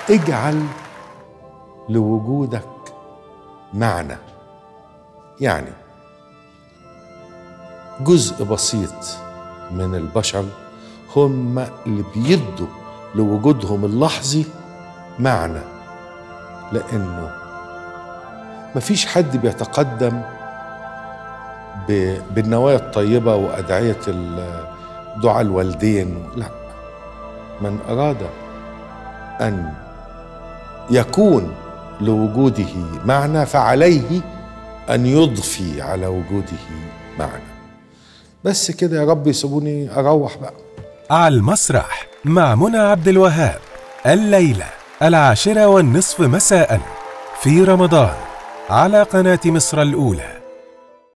اجعل لوجودك معنى. يعني جزء بسيط من البشر هم اللي بيدوا لوجودهم اللحظي معنى، لأنه مفيش حد بيتقدم بالنوايا الطيبة وأدعية دعاء الوالدين، لا، من أراد أن يكون لوجوده معنى فعليه أن يضفي على وجوده معنى. بس كده يا رب، يسيبوني أروح بقى. على المسرح مع منى عبد الوهاب، الليلة 10:30 مساء في رمضان على قناة مصر الأولى.